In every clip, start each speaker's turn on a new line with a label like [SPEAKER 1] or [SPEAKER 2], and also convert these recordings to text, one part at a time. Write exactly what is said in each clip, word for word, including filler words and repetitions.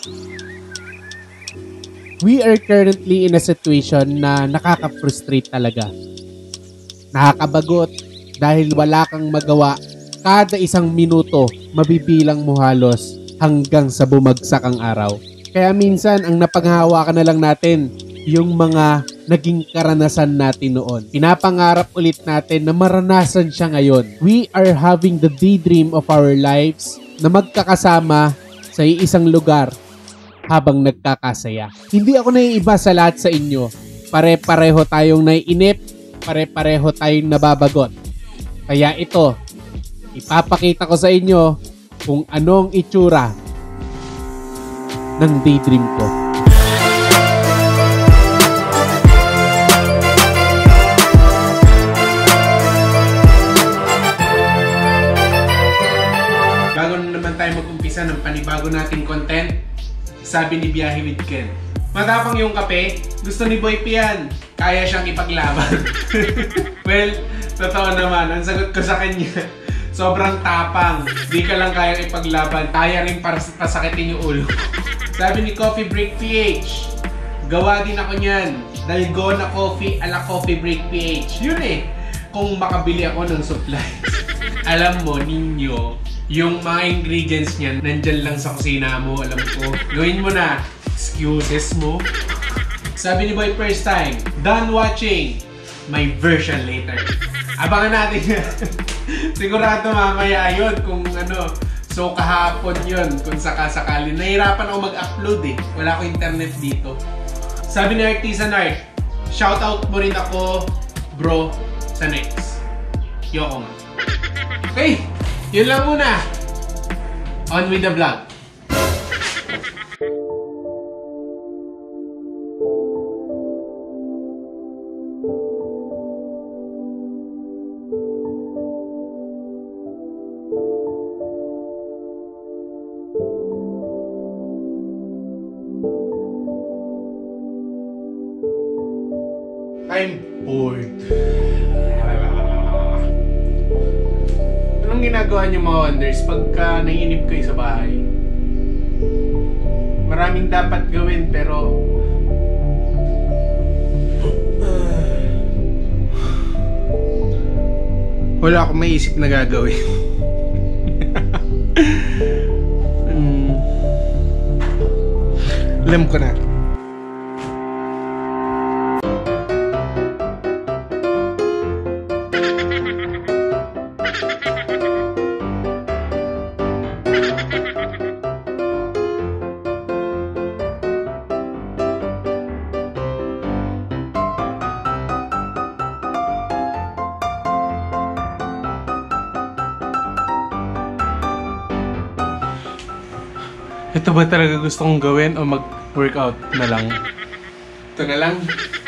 [SPEAKER 1] We are currently in a situation na nakaka-frustrate talaga. Nakakabagot dahil wala kang magawa. Kada isang minuto, mabibilang mo halos hanggang sa bumagsak ang araw. Kaya minsan, ang napanghahawakan na lang natin, yung mga naging karanasan natin noon. Pinapangarap ulit natin na maranasan siya ngayon. We are having the daydream of our lives na magkakasama sa isang lugar habang nagkakasaya. Hindi ako naiiba sa lahat sa inyo. Pare-pareho tayong naiinip, pare-pareho tayong nababagot. Kaya ito, ipapakita ko sa inyo kung anong itsura ng daydream ko. Bago na naman tayo mag-umpisa ng panibago nating content, sabi ni Biyahe with Ken, matapang yung kape, gusto ni Boy P yan, kaya siyang ipaglaban. Well, totoo naman, ang sagot ko sa kanya, sobrang tapang, di ka lang kayang ipaglaban, kaya rin para pasakitin yung ulo. Sabi ni Coffee Break P H, gawa din ako niyan, Dalgona Coffee ala Coffee Break P H. Yun eh, kung makabili ako ng supplies. Alam mo, ninyo, yung mga ingredients niyan, nandyan lang sa kusina mo, alam ko. Gawin mo na, excuses mo. Sabi ni Boy First Time, done watching, my version later. Abangan natin yan. Sigurado mamaya yun kung ano. So kahapon yun, kung sakasakali. Nahirapan ako mag-upload eh. Wala ko internet dito. Sabi ni Artisan Art, shoutout mo rin ako, bro, sa next. Yoko nga. Okay, yun lang muna. On with the vlog. I'm bored. Anong ginagawa niyo mga wonders pagka naiinip kayo sa bahay? Maraming dapat gawin pero wala akong maisip na gagawin. hmm. Alam ko na. Ito ba talaga gusto kong gawin o mag-workout na lang? Ito na lang.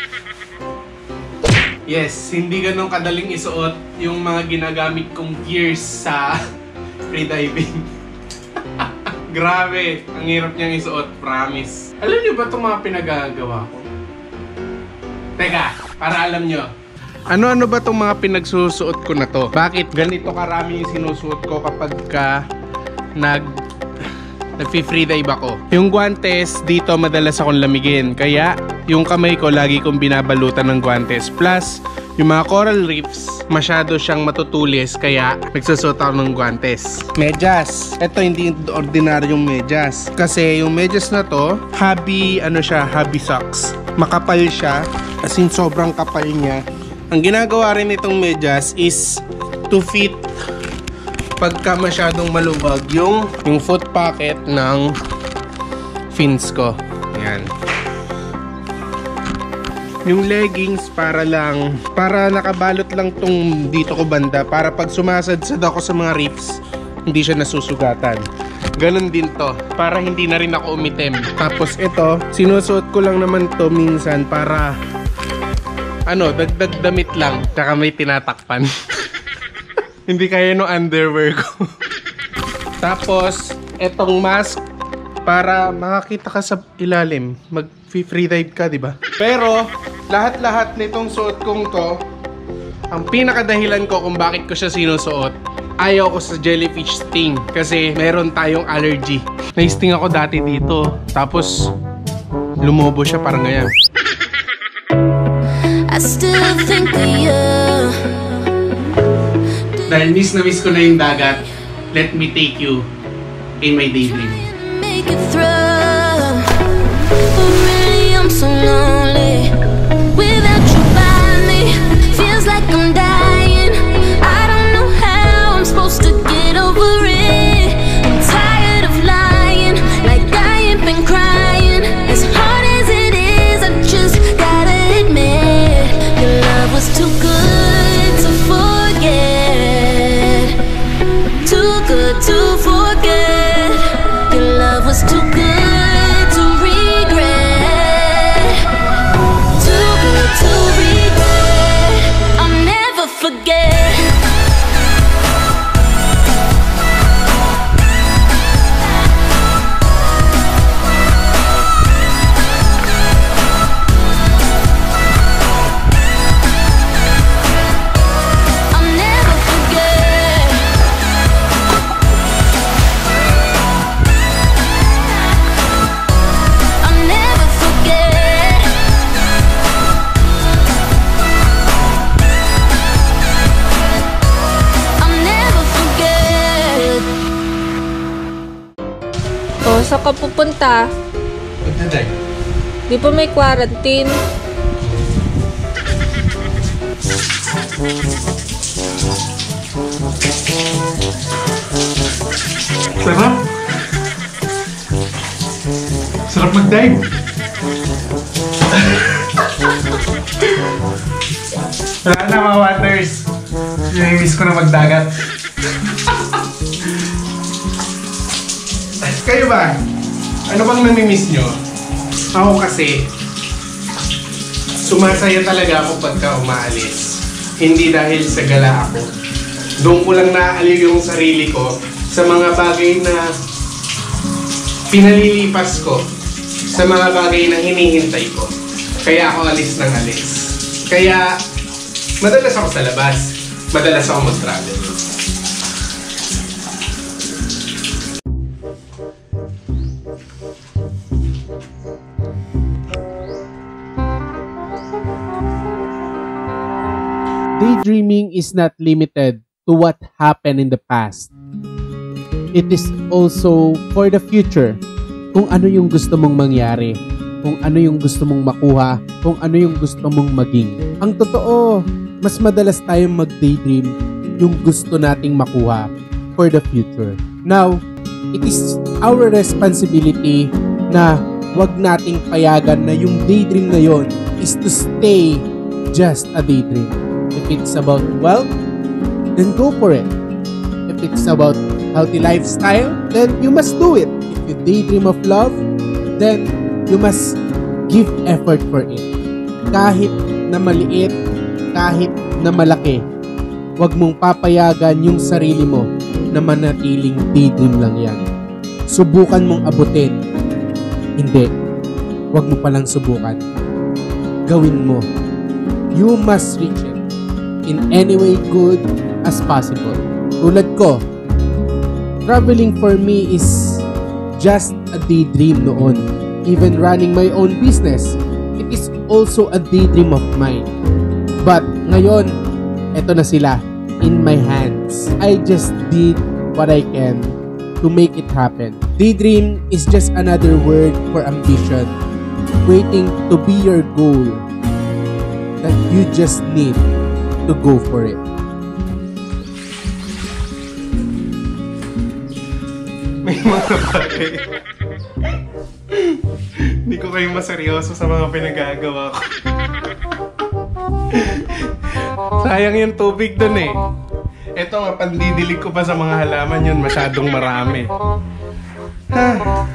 [SPEAKER 1] Yes, hindi ganun kadaling isuot yung mga ginagamit kong gears sa freediving. Grabe, ang hirap niyang isuot, promise. Alam niyo ba itong mga pinagagawa ko? Teka, para alam niyo. Ano-ano ba itong mga pinagsusuot ko na to? Bakit ganito karami yung sinusuot ko kapag ka nag... nag-freedive ako. Yung guantes, dito madalas akong lamigin. Kaya, yung kamay ko lagi kong binabalutan ng guantes. Plus, yung mga coral reefs, masyado siyang matutulis. Kaya, nagsusuot ako ng guantes. Medyas. Ito hindi ordinaryong medyas. Kasi yung medyas na to, hobby, ano siya, hobby socks. Makapal siya. As in, sobrang kapal niya. Ang ginagawa rin itong medyas is to fit pagka masyadong malubag yung yung foot pocket ng fins ko. Ayan. Yung leggings para lang para nakabalot lang tong dito ko banda para pag sumasadsad ako sa mga reefs hindi siya nasusugatan. Ganon din to para hindi na rin ako umitim. Tapos ito, sinusuot ko lang naman to minsan para ano, dagdag damit lang tsaka may tinatakpan. Hindi kaya no underwear ko. Tapos, etong mask para makakita ka sa ilalim. Mag-freedive ka, di ba? Pero, lahat-lahat nitong suot kong to, ang pinakadahilan ko kung bakit ko siya sinusuot ayaw ko sa jellyfish sting kasi meron tayong allergy. Na-sting ako dati dito. Tapos, lumobo siya parang ganyan.
[SPEAKER 2] I still think of you.
[SPEAKER 1] Dahil miss na miss ko na yung dagat, let me take you in my daydream.
[SPEAKER 2] Make it through. But really I'm so lonely. Without you by me, feels like I'm dying. I don't know how I'm supposed to get over it. I'm tired of lying, like I ain't been crying. As hard as it is, I just gotta admit, your love was too good to forget. Too good to forget. Your love was too good to regret. Too good to regret. I'll never forget. I'll never forget. I'll never forget. I'll never forget.
[SPEAKER 3] Oh, saan ka pupunta?
[SPEAKER 1] Magdaday.
[SPEAKER 3] Di pa may quarantine.
[SPEAKER 1] Sarap! Sarap mag-dive! Wala na mga waters. Yung-miss ko na magdagat. Kayo ba? Ano bang namimiss nyo? Ako kasi, sumasaya talaga ako pagka umaalis. Hindi dahil sa gala ako. Doon ko lang naaaliw yung sarili ko sa mga bagay na pinalilipas ko, sa mga bagay na hinihintay ko. Kaya ako alis ng alis. Kaya madalas ako sa labas. Madalas ako mag-travel. Daydreaming is not limited to what happened in the past. It is also for the future. Kung ano yung gusto mong mangyari, kung ano yung gusto mong makuha, kung ano yung gusto mong maging. Ang totoo, mas madalas tayong mag-daydream yung gusto nating makuha for the future. Now, it is our responsibility na wag nating payagan na yung daydream na yon is to stay just a daydream. If it's about wealth, then go for it. If it's about healthy lifestyle, then you must do it. If you daydream of love, then you must give effort for it. Kahit na maliit, kahit na malaki, wag mong papayagan yung sarili mo na manatiling daydream lang yan. Subukan mong abutin. Hindi. Wag mo palang subukan. Gawin mo. You must reach it in any way good as possible. Tulad ko, traveling for me is just a daydream noon. Even running my own business, it is also a daydream of mine. But ngayon, eto na sila, in my hands. I just did what I can to make it happen. Daydream is just another word for ambition, waiting to be your goal that you just need to go for it. May mga bagay. Hindi ko kayo maseryoso sa mga pinagagawa ko. Sayang yung tubig dun eh. Eto nga, pandidilig ko pa sa mga halaman yun. Masyadong marami. Ha.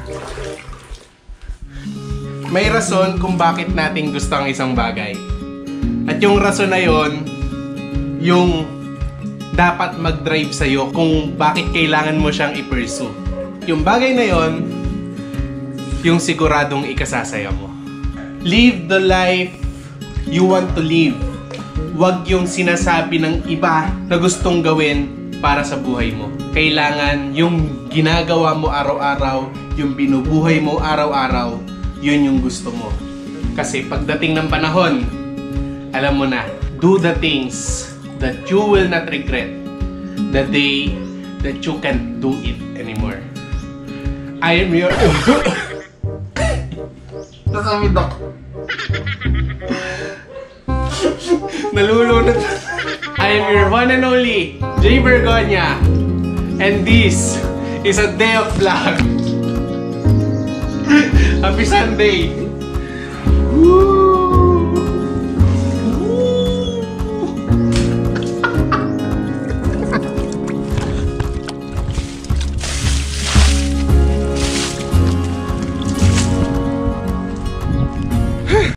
[SPEAKER 1] May rason kung bakit natin gusto ang isang bagay. At yung rason na yun, yung dapat mag-drive sa'yo kung bakit kailangan mo siyang i-pursue. Yung bagay na yon, yung siguradong ikasasaya mo. Live the life you want to live. Huwag yung sinasabi ng iba na gustong gawin para sa buhay mo. Kailangan yung ginagawa mo araw-araw, yung binubuhay mo araw-araw, yun yung gusto mo. Kasi pagdating ng panahon, alam mo na, do the things that you will not regret the day that you can't do it anymore. I am your... Nasamid ako. Nalulunod. I am your one and only J. Bergonia, and this is a day of vlog. Happy Sunday! Woo!